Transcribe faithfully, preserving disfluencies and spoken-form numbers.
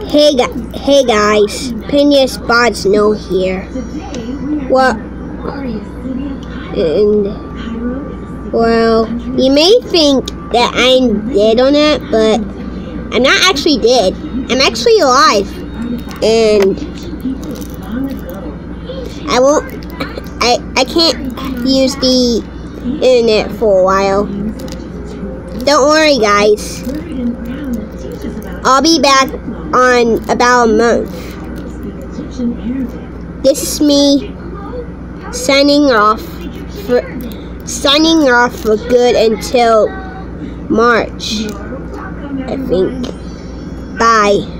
Hey, gu hey guys, Phineas Bod Snow here. Well, and well, you may think that I'm dead on it, but I'm not actually dead. I'm actually alive, and I won't. I I can't use the internet for a while. Don't worry, guys. I'll be back on about a month. This is me signing off for signing off for good until March, I think. Bye.